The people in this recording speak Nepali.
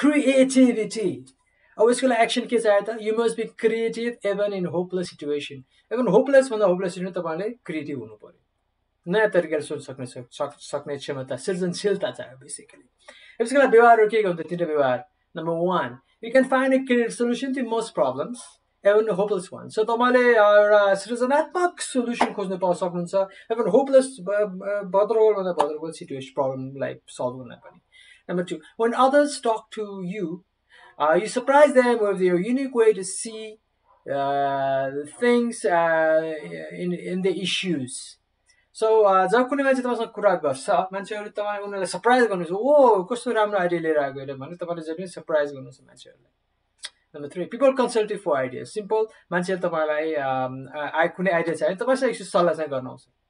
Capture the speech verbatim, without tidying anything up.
creativity. अब यसको लागि एक्सन के चाहियो त? You must be creative even in hopeless situation. Even hopeless भन्दा hopeless situation तपाईले क्रिएटिभ हुनु पर्यो, नयाँ तरिकाले सोच्न सक्ने सक्ने क्षमता, सृजनशीलता चाहियो बेसिकली। यसको लागि व्यवहारहरु के हुन्छ? तीनटा व्यवहार। Number one, you can find a creative solution to most problems, even the hopeless ones. So तपाईले एउटा सृजनात्मक सोलुसन खोज्न पाउन सक्नुहुन्छ, even hopeless भद्रगोल भन्दा भद्रगोल सिचुएसन प्रब्लमलाई सल्भ गर्न पनि। Number two, when others talk to you, uh, you surprise them with your unique way to see uh, things uh, in in the issues. So जब कुनै मान्छे तपाईसँग कुरा गर्छ, मान्छेहरु तपाई उनीहरुलाई सरप्राइज गर्नुहुन्छ, ओ कस्तो राम्रो आइडिया लिएर आएको हैन भने तपाईले जहिले सरप्राइज गर्नुहुन्छ मान्छेहरुलाई। Number three, people consult you for ideas. Simple, मान्छेले तपाईलाई आइ कुनै आइडिया चाहियो, तपाईसँग एकछिन सल्लाह चाहिँ गर्न आउँछ।